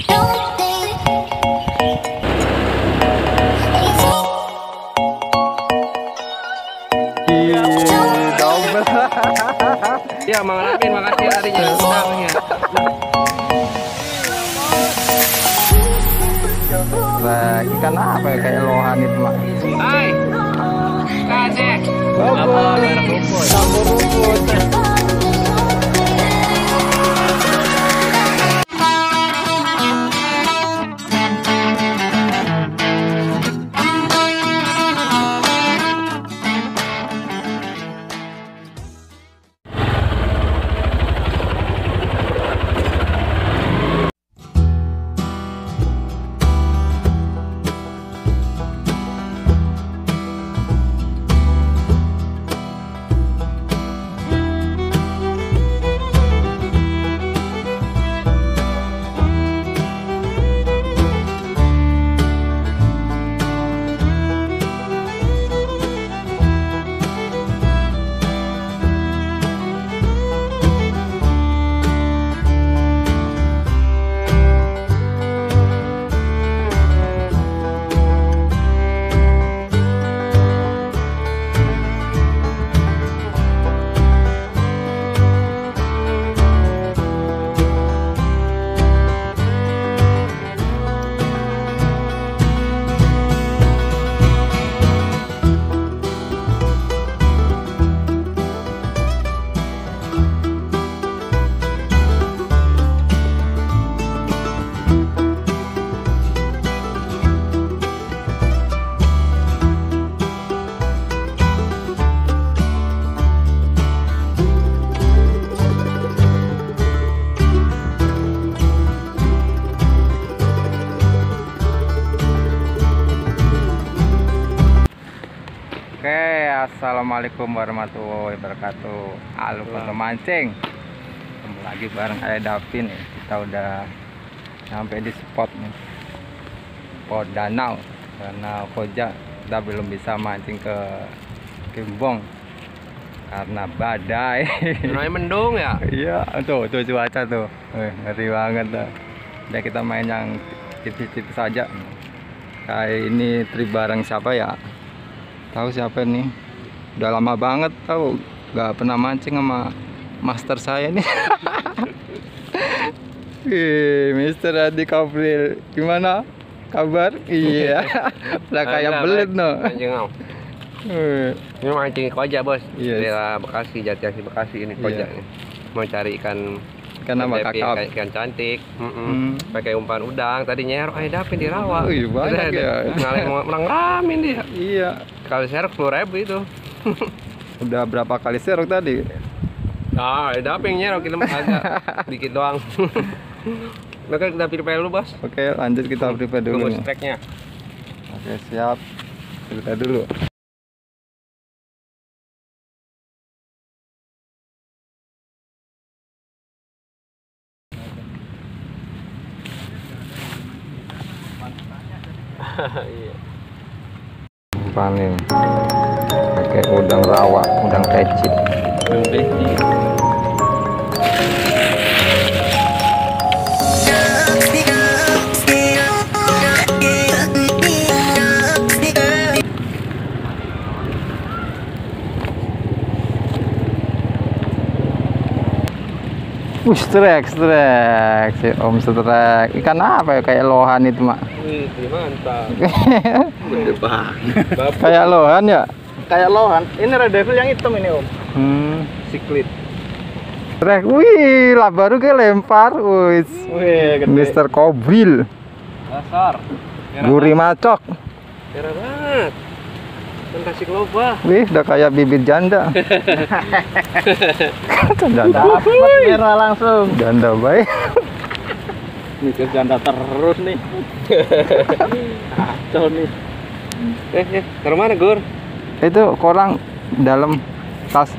Ya, Mang Ramin, makasih harinya. Sedangnya. Nah, ikan apa ya kayak lohan itu, Mak? Hai. Kane. Campur rumput. Assalamualaikum warahmatullahi wabarakatuh. Halo pemancing, ketemu lagi bareng saya Davin nih. Kita udah sampai di spot nih, spot danau Koja. Kita belum bisa mancing ke Kimbong karena badai. Mulai mendung ya? Iya, tuh cuaca tuh, ngeri banget tuh. Udah kita main yang tipis-tipis saja. Kayak ini trip bareng siapa ya? Tahu siapa nih? Udah lama banget tahu nggak pernah mancing sama master saya nih. Mister Adi Kapril, gimana kabar? Iya, udah kayak belut no. Ini mancing Koja bos. Yes. Daerah Bekasi, Jatiasi Bekasi ini Koja nih. Mau cari ikan apa kakap? Ikan cantik. Pakai umpan udang. Tadinya nyerok aja Davin di rawa. Banyak ya. Menang ramin dia. Iya. Kali serok 10.000 itu. Udah berapa kali serok tadi? Ah, Davin nyerok kita agak dikit doang. Oke, kita prepare dulu bos. Oke, lanjut kita prepare dulu. Tunggu streknya. Oke, siap. Prepare dulu. Iya. Panen pakai udang rawa, udang kecil. Strek si Om strek. Ikan apa ya kayak lohan itu, Mak? Wih, mantap. Gede banget. Kayak lohan ya? Kayak lohan. Ini red devil yang hitam ini, Om. Siklit. Strek. Wih, lah baru ke lempar. Wih, gede. Mister Kobril. Dasar. Gurih macok. Merah banget. Kasih loba. Wih, udah kayak bibit janda. Janda. Dapat merah langsung. Janda baik. Mikir janda terus nih. Kacau nih. Ke mana, Gur? Itu korang dalam tas.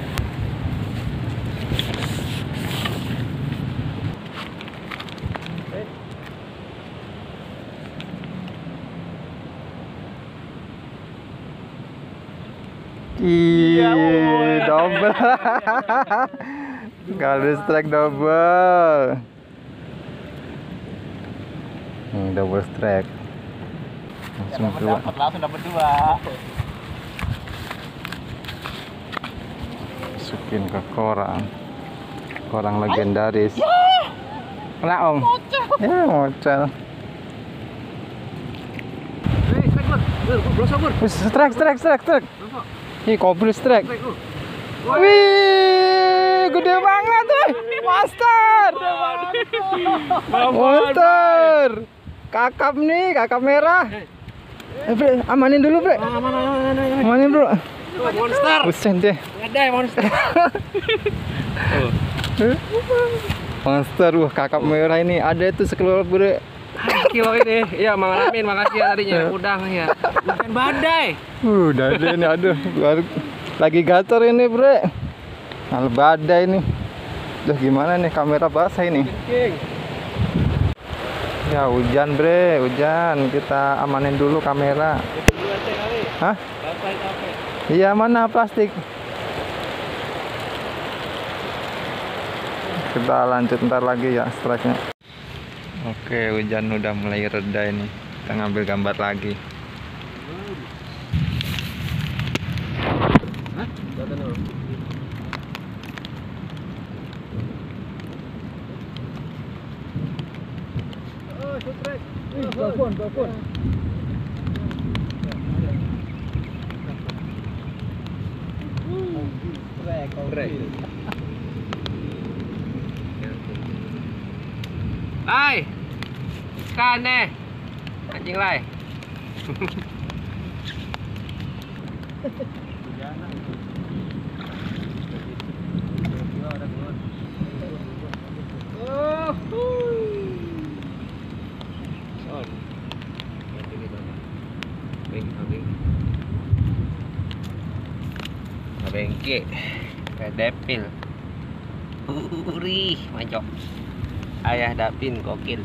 Double. Kali strike double. Double strike. Langsung keluar. Langsung dapat 2. Masukin ke korang. Korang legendaris. Kena om. Ya mocel. Strike. Ih, kobrol strike. Wih, gede banget tuh. Monster. Monster. Kakap nih, kakap merah. Bre, amanin dulu, Bre. Amanin, Bro. Monster. Buset deh. Ada monster. Monster, wah kakap merah ini ada itu sekeluarga, Bre. Kilo ini. Iya, Mang Ramin, makasih ya tadinya. Udang ya. Bukan badai. Udah deh ini, aduh. Lagi gacor ini, Bre. Al badai ini. Duh, gimana nih kamera basah ini? Ya hujan, Bre, hujan. Kita amanin dulu kamera. Hah? Iya, mana plastik? Kita lanjut ntar lagi ya strike-nya. Oke, hujan udah mulai reda ini. Kita ngambil gambar lagi. Telepon. Hai. Ikan deh. Anjing lai. Bengke, kayak depil. Urih, mancok. Ayah Dapin kokil.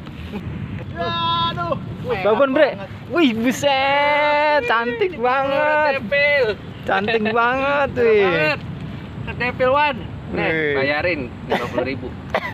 Aduh. Babon, Bre. Wih, buset, cantik banget. Depil. Cantik banget, wih. Depil Wan. Nih, Wih. bayarin 50.000.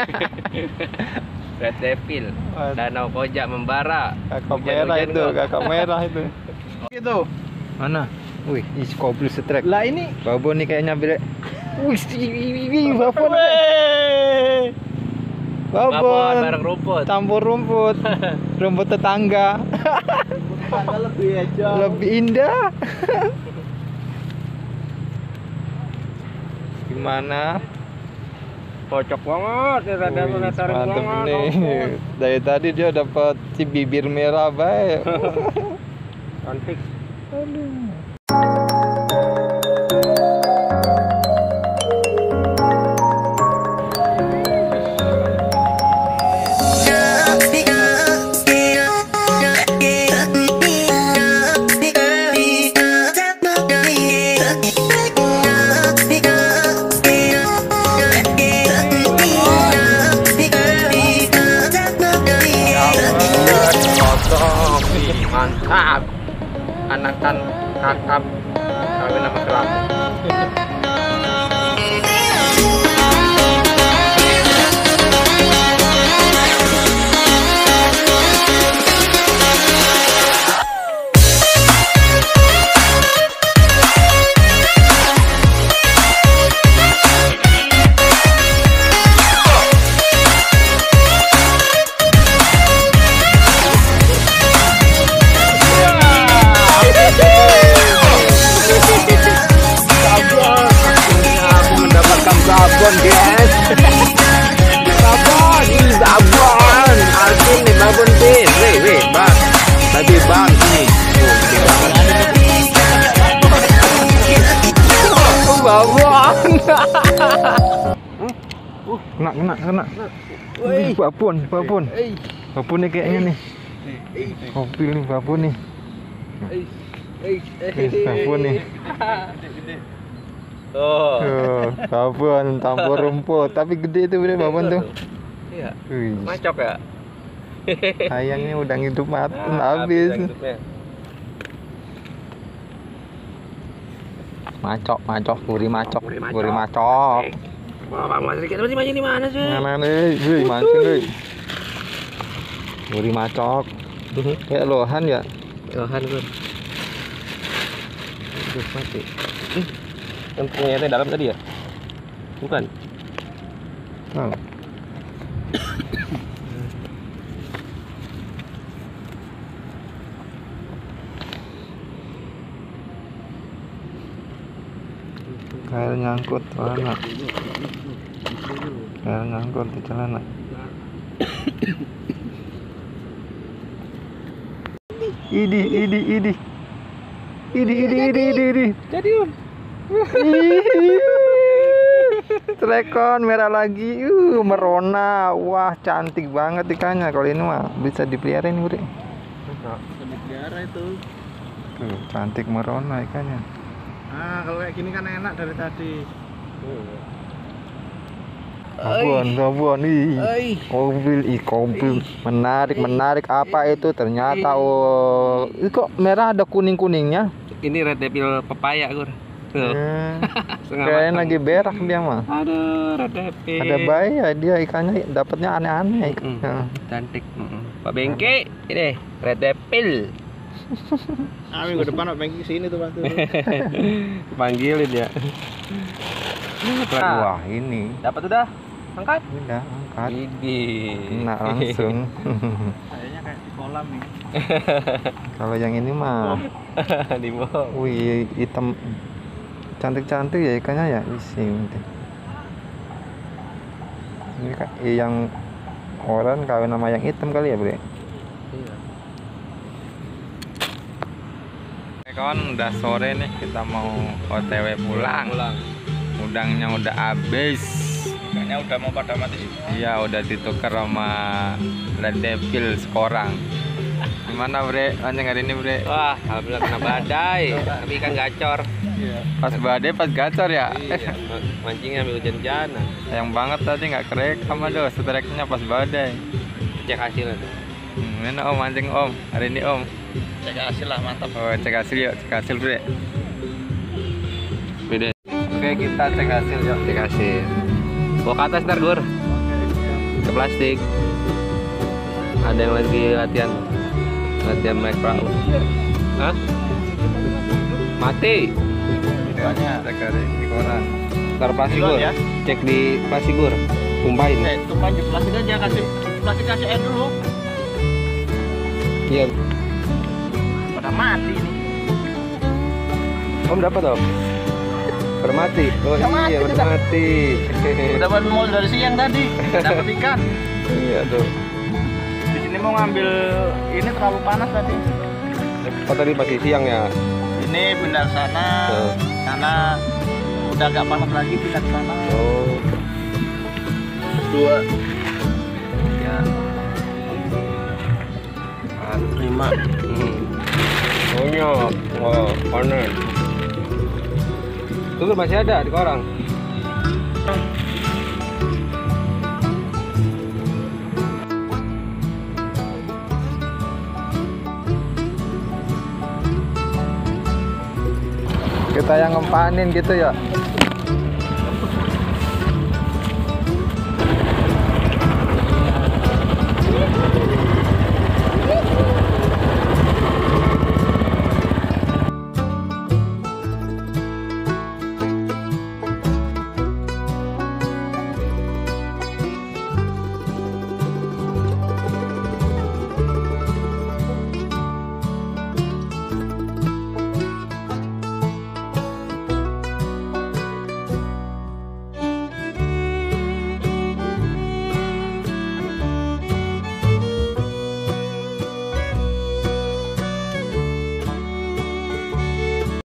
Red Devil, Danau Koja membara. Kakak merah itu, kakak merah itu. Gitu. Mana? Wih, isi kobrol strike. Lah ini Babon nih kayaknya, Bre. Wih, babon. Babon bareng rumput. Campur rumput. Rumput tetangga. tangga lebih aja. Lebih indah. Gimana? Kocok banget, Wih, mantep nih. Dari tadi dia dapat si bibir merah baik. Cantik. Mantap. Anakan kakap kawin sama kelabu. Babon guys. Babon. Alvin nih babon pin. Weh, bang. Tadi bang ini. Gede banget. Babon. Kena. Wih, babon. Babon nih kayaknya nih. Kopi nih babon nih. Babon nih. Oh. Babon campur rumput, tapi gede itu bener babon tuh. Iya. Wih, Macok ya. sayangnya udah hidup mati habis. Macok, gurih macok. Wah, Bang Mas Riki tadi mancing di mana sih? Mana nih? Wih, mancing nih. Gurih macok. Kayak lohan ya. Lohan gue. Aduh, mati. Kan pengennya dalam tadi ya? Bukan? Oh. Kayak nyangkut celana. Kayak nyangkut di celana. Idi. Jadi Telekon merah lagi, merona, wah cantik banget ikannya. Kalau ini mah bisa dipelihara ini, Bre. Dipelihara itu. Tuh, cantik merona ikannya. Ah, kalau kayak gini kan enak dari tadi. Babon, kobil, menarik. Apa itu? Ternyata, ini kok merah ada kuning-kuningnya. ini red devil pepaya gue. Kayaknya lagi berak dia mah. Aduh, red devil. Ada bayi ya, dia ikannya dapatnya aneh-aneh. Cantik. Pak Bengke, ini red devil. Minggu depan Pak Bengki sini tuh waktu. Panggilin ya. Wah, ini Dapat udah. Angkat. udah angkat. Ini. Nah, langsung. Kayaknya kayak di kolam nih. Kalau yang ini mah, Di bawah. wih, hitam, cantik-cantik ya ikannya ya. Isi, ini yang orang kawin nama yang hitam kali ya, Bre. Iya. Kawan, udah sore nih, kita mau OTW pulang. Udangnya udah habis. Kayaknya udah mau pada mati semua. Iya, udah ditukar sama red devil sekorang. Gimana, Bre? Mancing hari ini, Bre? Wah, alhamdulillah kena badai. Tapi ikan gacor. Iya. Pas badai, pas gacor ya. Iya, mancingnya ambil hujan-hujanan. Sayang banget tadi nggak kerekam, aduh, strike-nya pas badai. Cek hasilnya. Mana Om mancing Om? Hari ini Om. Cek hasil lah, mantap. Oh, cek hasil yuk, cek hasil, Bre. Beda. Oke, kita cek hasil yuk. Cek hasil. Bawa ke atas ntar, Gur. Ke plastik. Ada yang lagi latihan naik perahu. Hah? Mati. Banyak cek hari di koran. Ntar plastik, Gur. Ya? Cek di plastik, Gur. Tumpahin. Tumpahin di plastik aja, kasih air dulu. Iya. Pada mati ini. Om dapat, Om? Udah mati. Oh Udah mati, iya, udah mati. Udah mau dari siang tadi, dapat ikan. Iya tuh. Di sini mau ngambil ini terlalu panas tadi. Oh tadi pagi siang ya. Ini benar sana, sana udah agak panas lagi, pindah ke sana. Oh. 2 Ya. 5. Banyak. Wow, panen. Tuh masih ada di koran. Kita yang ngempanin gitu ya.